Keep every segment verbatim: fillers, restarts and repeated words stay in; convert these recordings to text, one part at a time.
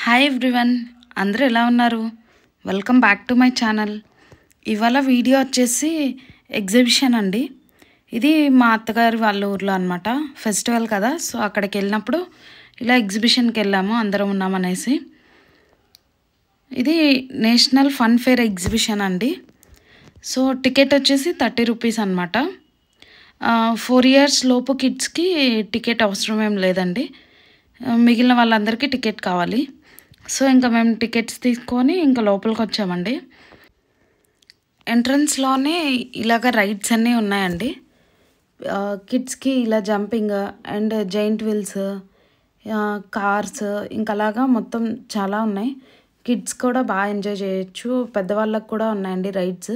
Hi everyone, అందరూ ఎలా ఉన్నారు? Welcome back to my channel. ఇవాళ వీడియో వచ్చేసి ఎగ్జిబిషన్ అండి. ఇది మా అత్తగారి వాళ్ళ ఊర్లో అనమాట. ఫెస్టివల్ కదా, సో అక్కడికి వెళ్ళినప్పుడు ఇలా ఎగ్జిబిషన్కి వెళ్ళాము, అందరం ఉన్నామనేసి. ఇది నేషనల్ ఫన్ ఫేర్ ఎగ్జిబిషన్ అండి. సో టికెట్ వచ్చేసి థర్టీ రూపీస్ అనమాట. ఫోర్ ఇయర్స్ లోపు కిడ్స్కి టికెట్ అవసరం ఏం లేదండి, మిగిలిన వాళ్ళందరికీ టికెట్ కావాలి. సో ఇంకా మేము టికెట్స్ తీసుకొని ఇంకా లోపలికి వచ్చామండి. ఎంట్రన్స్లోనే ఇలాగ రైడ్స్ అన్నీ ఉన్నాయండి. కిడ్స్కి ఇలా jumping and giant wheels, cars, ఇంకా అలాగా మొత్తం చాలా ఉన్నాయి. కిడ్స్ కూడా బాగా ఎంజాయ్ చేయొచ్చు, పెద్దవాళ్ళకు కూడా ఉన్నాయండి రైడ్స్.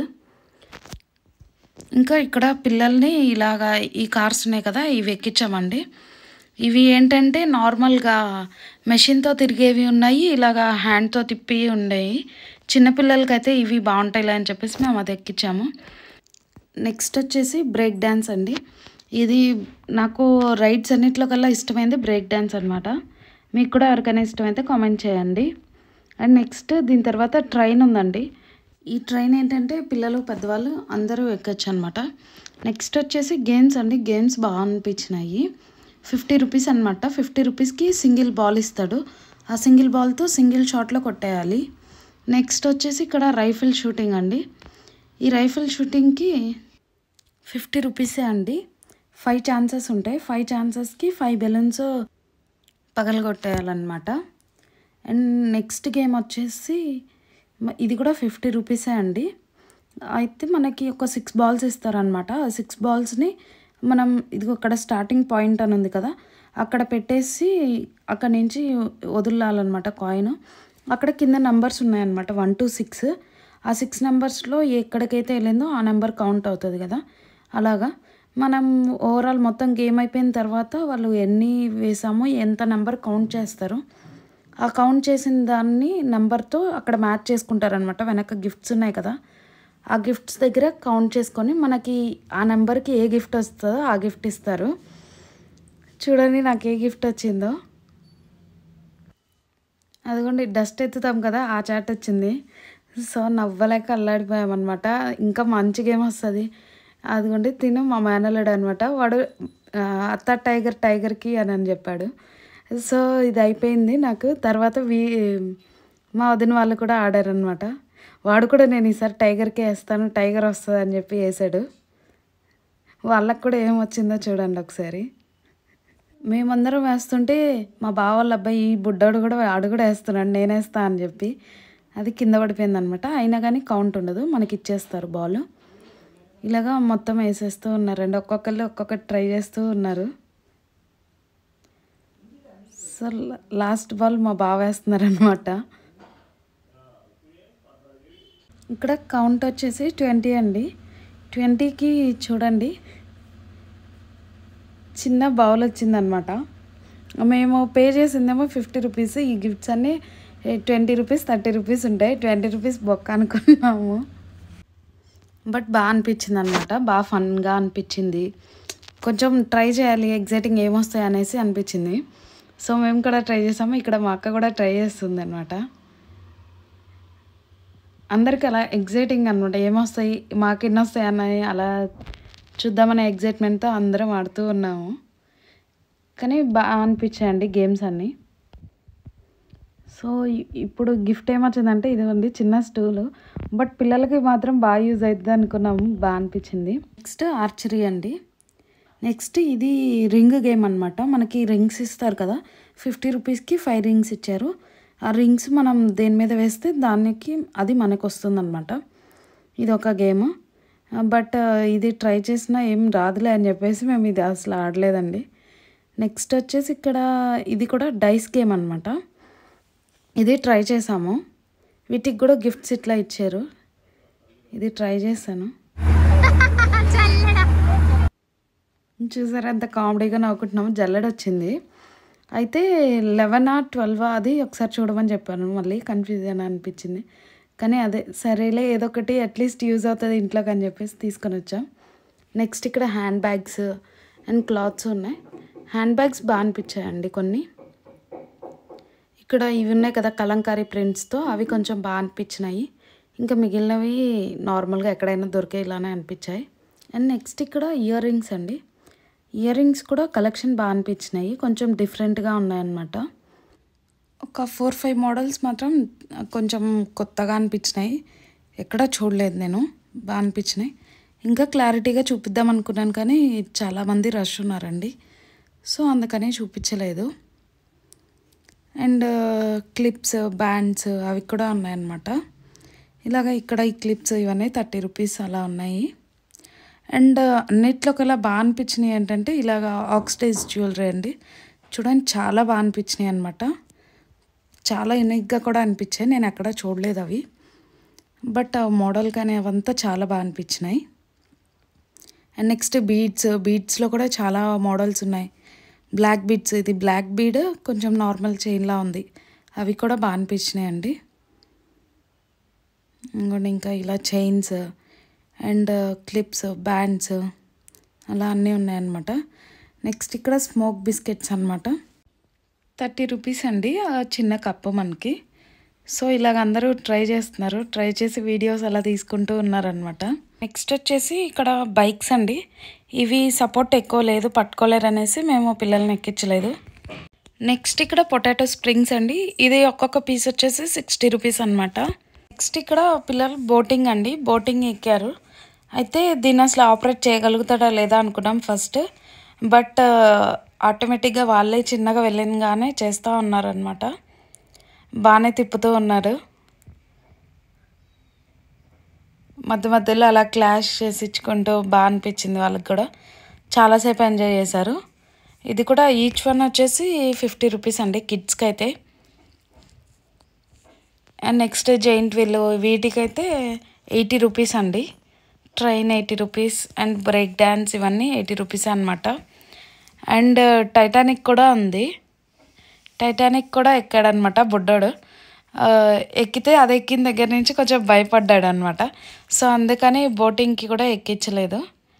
ఇంకా ఇక్కడ పిల్లల్ని ఇలాగా ఈ కార్స్ ఉన్నాయి కదా, ఇవి ఎక్కించామండి. ఇవి ఏంటంటే నార్మల్గా మెషిన్తో తిరిగేవి ఉన్నాయి, ఇలాగా హ్యాండ్తో తిప్పి ఉండేవి. చిన్నపిల్లలకైతే ఇవి బాగుంటాయిలే అని చెప్పేసి మేము అది ఎక్కించాము. నెక్స్ట్ వచ్చేసి బ్రేక్ డ్యాన్స్ అండి. ఇది నాకు రైడ్స్ అన్నిట్లో కల్లా ఇష్టమైంది బ్రేక్ డ్యాన్స్ అనమాట. మీకు కూడా ఎవరికైనా ఇష్టమైతే కామెంట్ చేయండి. అండ్ నెక్స్ట్ దీని తర్వాత ట్రైన్ ఉందండి. ఈ ట్రైన్ ఏంటంటే పిల్లలు పెద్దవాళ్ళు అందరూ ఎక్కొచ్చు అనమాట. నెక్స్ట్ వచ్చేసి గేమ్స్ అండి. గేమ్స్ బాగా అనిపించినాయి. ఫిఫ్టీ రూపీస్ అనమాట. ఫిఫ్టీ రూపీస్కి సింగిల్ బాల్ ఇస్తాడు. ఆ సింగిల్ బాల్తో సింగిల్ షాట్లో కొట్టేయాలి. నెక్స్ట్ వచ్చేసి ఇక్కడ రైఫిల్ షూటింగ్ అండి. ఈ రైఫిల్ షూటింగ్కి ఫిఫ్టీ రూపీసే అండి. ఫైవ్ ఛాన్సెస్ ఉంటాయి. ఫైవ్ ఛాన్సెస్కి ఫైవ్ బెలూన్స్ పగలగొట్టేయాలన్నమాట. అండ్ నెక్స్ట్ గేమ్ వచ్చేసి ఇది కూడా ఫిఫ్టీ రూపీసే అండి. అయితే మనకి ఒక సిక్స్ బాల్స్ ఇస్తారనమాట. ఆ సిక్స్ బాల్స్ని మనం ఇది అక్కడ స్టార్టింగ్ పాయింట్ అని ఉంది కదా, అక్కడ పెట్టేసి అక్కడ నుంచి వదిలాలన్నమాట కాయిన్. అక్కడ కింద నెంబర్స్ ఉన్నాయన్నమాట, వన్ టు సిక్స్. ఆ సిక్స్ నెంబర్స్లో ఎక్కడికైతే వెళ్ళిందో ఆ నెంబర్ కౌంట్ అవుతుంది కదా. అలాగా మనం ఓవరాల్ మొత్తం గేమ్ అయిపోయిన తర్వాత వాళ్ళు ఎన్ని వేసామో ఎంత నెంబర్ కౌంట్ చేస్తారు. ఆ కౌంట్ చేసిన దాన్ని నెంబర్తో అక్కడ మ్యాచ్ చేసుకుంటారనమాట. వెనక గిఫ్ట్స్ ఉన్నాయి కదా, ఆ గిఫ్ట్స్ దగ్గర కౌంట్ చేసుకొని మనకి ఆ నెంబర్కి ఏ గిఫ్ట్ వస్తుందో ఆ గిఫ్ట్ ఇస్తారు. చూడండి నాకు ఏ గిఫ్ట్ వచ్చిందో. అదిగోండి డస్ట్ ఎత్తుతాం కదా, ఆ చాట్ వచ్చింది. సో నవ్వలేక అల్లాడిపోయామన్నమాట. ఇంకా మంచి గేమ్ వస్తుంది. అదిగోండి తిను మా మేనల్లుడు అనమాట. వాడు అత్త టైగర్ టైగర్కి అని అని చెప్పాడు. సో ఇది అయిపోయింది నాకు. తర్వాత వీ మా వదిన వాళ్ళు కూడా ఆడారనమాట. వాడు కూడా నేను ఈసారి టైగర్కే వేస్తాను, టైగర్ వస్తుంది అని చెప్పి వేసాడు. వాళ్ళకు కూడా ఏం వచ్చిందో చూడండి ఒకసారి. మేమందరం వేస్తుంటే మా బావ వాళ్ళ అబ్బాయి ఈ బుడ్డోడు కూడా ఆడు కూడా వేస్తున్నాడు, నేను వేస్తా అని చెప్పి. అది కింద పడిపోయింది అనమాట. అయినా కానీ కౌంట్ ఉండదు, మనకి ఇచ్చేస్తారు బాల్. ఇలాగా మొత్తం వేసేస్తూ ఉన్నారండి. ఒక్కొక్కళ్ళు ఒక్కొక్కటి ట్రై చేస్తూ ఉన్నారు. సో లాస్ట్ బాల్ మా బావ వేస్తున్నారనమాట. ఇక్కడ కౌంట్ వచ్చేసి ట్వంటీ అండి. ట్వంటీకి చూడండి చిన్న బౌల్ వచ్చిందనమాట. మేము పే చేసిందేమో ఫిఫ్టీ రూపీస్. ఈ గిఫ్ట్స్ అన్నీ ట్వంటీ రూపీస్ థర్టీ రూపీస్ ఉంటాయి. ట్వంటీ రూపీస్ బొక్క అనుకున్నాము. బట్ బాగా అనిపించింది అనమాట. బాగా ఫన్గా అనిపించింది. కొంచెం ట్రై చేయాలి, ఎగ్జైటింగ్ ఏమొస్తాయి అనేసి అనిపించింది. సో మేము కూడా ట్రై చేసాము. ఇక్కడ మా అక్క కూడా ట్రై చేస్తుంది అనమాట. అందరికి అలా ఎగ్జైటింగ్ అనమాట, ఏమొస్తాయి మాకు ఎన్ని వస్తాయి అన్నాయి అలా చూద్దామనే ఎగ్జైట్మెంట్తో అందరం ఆడుతూ ఉన్నాము. కానీ బాగా అనిపించాయండి గేమ్స్ అన్నీ. సో ఇప్పుడు గిఫ్ట్ ఏమొచ్చిందంటే ఇది ఉంది చిన్న స్టూలు. బట్ పిల్లలకి మాత్రం బాగా యూజ్ అవుతుంది అనుకున్నాము, బాగా అనిపించింది. నెక్స్ట్ ఆర్చరీ అండి. నెక్స్ట్ ఇది రింగ్ గేమ్ అనమాట. మనకి రింగ్స్ ఇస్తారు కదా, ఫిఫ్టీ రూపీస్కి ఫైవ్ రింగ్స్ ఇచ్చారు. ఆ రింగ్స్ మనం దేని మీద వేస్తే దానికి అది మనకు వస్తుంది అనమాట. ఇది ఒక గేమ్. బట్ ఇది ట్రై చేసినా ఏం రాదులే అని చెప్పేసి మేము ఇది అసలు ఆడలేదండి. నెక్స్ట్ వచ్చేసి ఇక్కడ ఇది కూడా డైస్ గేమ్ అనమాట. ఇది ట్రై చేసాము. వీటికి కూడా గిఫ్ట్స్ ఇట్లా ఇచ్చారు. ఇది ట్రై చేశాను. చూసారా ఎంత కామెడీగా నవ్వుకుంటున్నాము. జల్లెడ వచ్చింది. అయితే లెవెన్ ఆ ట్వెల్వ్ అది ఒకసారి చూడమని చెప్పాను. మళ్ళీ కన్ఫ్యూజన్ అనిపించింది. కానీ అదే సరేలే ఏదో ఒకటి అట్లీస్ట్ యూజ్ అవుతుంది ఇంట్లోకి అని చెప్పేసి తీసుకొని వచ్చాం. నెక్స్ట్ ఇక్కడ హ్యాండ్ బ్యాగ్స్ అండ్ క్లాత్స్ ఉన్నాయి. హ్యాండ్ బ్యాగ్స్ బాగా అనిపించాయండి కొన్ని. ఇక్కడ ఇవి ఉన్నాయి కదా కలంకారీ ప్రింట్స్తో, అవి కొంచెం బాగా అనిపించినాయి. ఇంకా మిగిలినవి నార్మల్గా ఎక్కడైనా దొరికే ఇలానే అనిపించాయి. అండ్ నెక్స్ట్ ఇక్కడ ఇయర్ రింగ్స్ అండి. ఇయర్ రింగ్స్ కూడా కలెక్షన్ బాగా అనిపించినాయి, కొంచెం డిఫరెంట్గా ఉన్నాయన్నమాట. ఒక ఫోర్ ఫైవ్ మోడల్స్ మాత్రం కొంచెం కొత్తగా అనిపించినాయి, ఎక్కడ చూడలేదు నేను, బాగా అనిపించినాయి. ఇంకా క్లారిటీగా చూపిద్దాం అనుకున్నాను కానీ చాలామంది రష్ ఉన్నారండి, సో అందుకనే చూపించలేదు. అండ్ క్లిప్స్, బ్యాండ్స్ అవి కూడా ఉన్నాయన్నమాట. ఇలాగ ఇక్కడ ఈ క్లిప్స్ ఇవన్నీ థర్టీ రూపీస్ అలా ఉన్నాయి. అండ్ అన్నిట్లోకి ఇలా బాగా అనిపించినాయి ఏంటంటే ఇలాగ ఆక్సిడైజ్ జ్యువెలరీ అండి. చూడండి చాలా బాగా అనిపించినాయి అనమాట, చాలా యూనిక్గా కూడా అనిపించాయి. నేను ఎక్కడ చూడలేదు అవి, బట్ మోడల్ కానీ అవంతా చాలా బాగా అనిపించినాయి. అండ్ నెక్స్ట్ బీడ్స్, బీడ్స్లో కూడా చాలా మోడల్స్ ఉన్నాయి. బ్లాక్ బీడ్స్, ఇది బ్లాక్ బీడ్ కొంచెం నార్మల్ చైన్లా ఉంది, అవి కూడా బాగా అనిపించినాయి అండి. ఇంకోటి ఇంకా ఇలా చైన్స్ అండ్ క్లిప్స్, బ్యాండ్స్ అలా అన్నీ ఉన్నాయన్నమాట. నెక్స్ట్ ఇక్కడ స్మోక్ బిస్కెట్స్ అనమాట, థర్టీ రూపీస్ అండి ఆ చిన్న కప్పు మనకి. సో ఇలాగ అందరూ ట్రై చేస్తున్నారు, ట్రై చేసి వీడియోస్ అలా తీసుకుంటూ ఉన్నారనమాట. నెక్స్ట్ వచ్చేసి ఇక్కడ బైక్స్ అండి. ఇవి సపోర్ట్ ఎక్కువ లేదు, పట్టుకోలేరు అనేసి మేము పిల్లల్ని ఎక్కించలేదు. నెక్స్ట్ ఇక్కడ పొటాటో స్ప్రింగ్స్ అండి. ఇది ఒక్కొక్క పీస్ వచ్చేసి సిక్స్టీ రూపీస్ అనమాట. నెక్స్ట్ ఇక్కడ పిల్లలు బోటింగ్ అండి, బోటింగ్ ఎక్కారు. అయితే దీన్ని అసలు ఆపరేట్ చేయగలుగుతాడా లేదా అనుకున్నాం ఫస్ట్, బట్ ఆటోమేటిక్గా వాళ్ళే చిన్నగా వెళ్ళినగానే చేస్తూ ఉన్నారనమాట. బాగానే తిప్పుతూ ఉన్నారు, మధ్య మధ్యలో అలా క్లాష్ చేసి ఇచ్చుకుంటూ బాగా అనిపించింది వాళ్ళకి కూడా, చాలాసేపు ఎంజాయ్ చేశారు. ఇది కూడా ఈచ్ వన్ వచ్చేసి ఫిఫ్టీ రూపీస్ అండి కిడ్స్కి అయితే. అండ్ నెక్స్ట్ జైంట్ వీల్, వీటికైతే ఎయిటీ రూపీస్ అండి. Train eighty rupees and break dance ఇవన్నీ ఎయిటీ రూపీస్ అనమాట. అండ్ టైటానిక్ కూడా ఉంది, టైటానిక్ కూడా ఎక్కాడనమాట బుడ్డోడు. ఎక్కితే అది ఎక్కిన దగ్గర నుంచి కొంచెం భయపడ్డాడు అనమాట, సో అందుకని బోటింగ్కి కూడా ఎక్కించలేదు.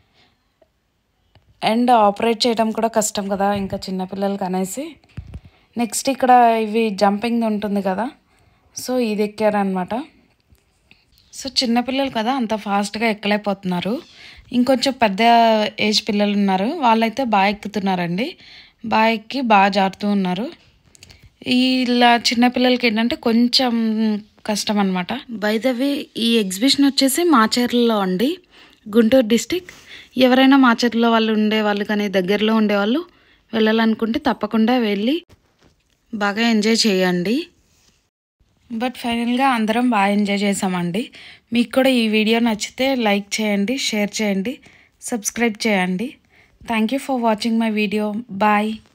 అండ్ ఆపరేట్ చేయడం కూడా కష్టం కదా ఇంకా చిన్నపిల్లలకి అనేసి. నెక్స్ట్ ఇక్కడ ఇవి జంపింగ్ ఉంటుంది కదా, సో ఇది ఎక్కారనమాట. సో చిన్నపిల్లలు కదా అంత ఫాస్ట్గా ఎక్కలేకపోతున్నారు. ఇంకొంచెం పెద్ద ఏజ్ పిల్లలు ఉన్నారు, వాళ్ళైతే బాగా ఎక్కుతున్నారండి, బాగా ఎక్కి బాగా జారుతూ ఉన్నారు. ఇలా చిన్నపిల్లలకి ఏంటంటే కొంచెం కష్టం అనమాట. బై ద వే ఈ ఎగ్జిబిషన్ వచ్చేసి మాcherlaలో అండి, గుంటూరు డిస్టిక్. ఎవరైనా మాcherlaలో వాళ్ళు ఉండేవాళ్ళు కానీ దగ్గరలో ఉండేవాళ్ళు వెళ్ళాలనుకుంటే తప్పకుండా వెళ్ళి బాగా ఎంజాయ్ చేయండి. బట్ ఫైనల్గా అందరం బాగా ఎంజాయ్ చేసామండి. మీకు కూడా ఈ వీడియో నచ్చితే లైక్ చేయండి, షేర్ చేయండి, సబ్స్క్రైబ్ చేయండి. Thank you for watching my video. Bye.